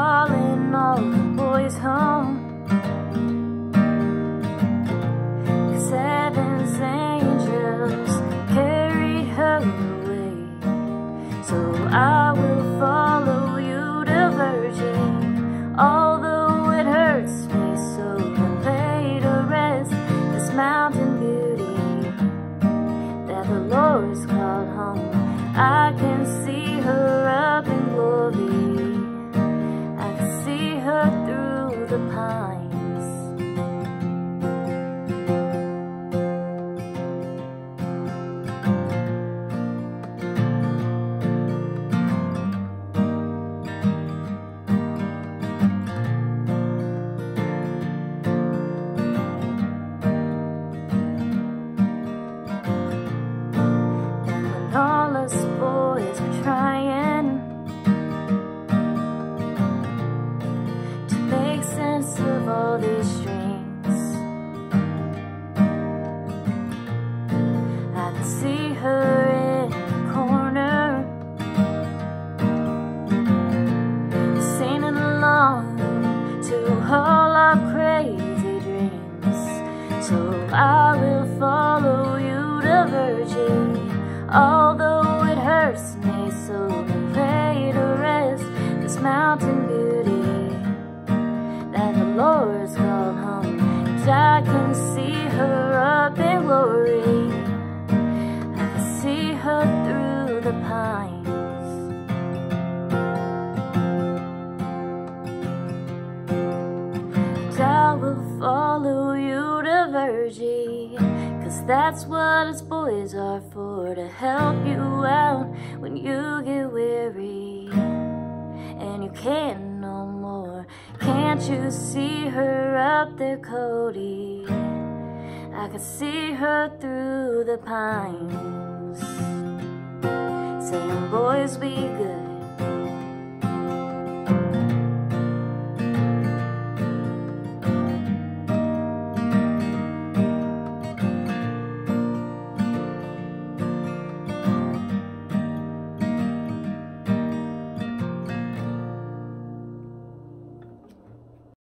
calling all the boys home, 'cause heaven's angels carried her away. So I will follow you to Virgie, although it hurts me so, and lay to rest this mountain beauty that the Lord's called home. I can see her up in glory, I can see her through the pines. All us boys are trying to make sense of all these strings. I can see her in the corner, singing along to all our crazy dreams. So I will follow you to Virgie, although it hurts me so, and lay to rest this mountain beauty that the Lord's called home. 'Cause I can see her up in glory, I can see her through the pines. And I will follow you to Virgie, 'cause that's what us boys are for, to help you out when you get weary and you can't no more. Can't you see her up there, Cody? I can see her through the pines, saying, boys, be good.